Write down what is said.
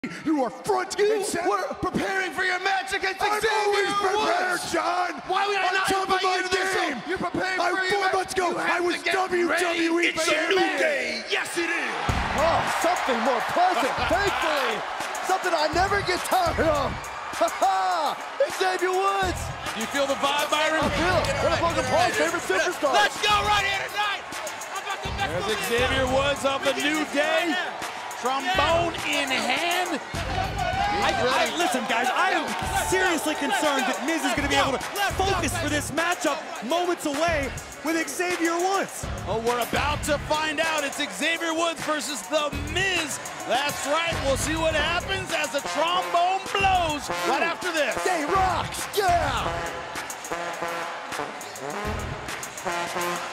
You are front and center. You were preparing for your match against Xavier I'm always prepared, Woods. John. Why would I not invite you to this game? show? You're preparing for your match. Let's go. I was WWE. It's a new day. Yes, it is. Oh, something more pleasant, thankfully. Something I never get tired of. Ha-ha! Xavier Woods. You feel the vibe, Byron? I feel it. One of Logan Paul's favorite superstars. Let's go right here tonight. There's Xavier Woods of the New Day. Trombone in hand. Listen, guys, I am seriously concerned that Miz is going to be able to focus for this matchup moments away with Xavier Woods. Oh, we're about to find out. It's Xavier Woods versus The Miz. That's right. We'll see what happens as the trombone blows right after this. Day rocks, yeah!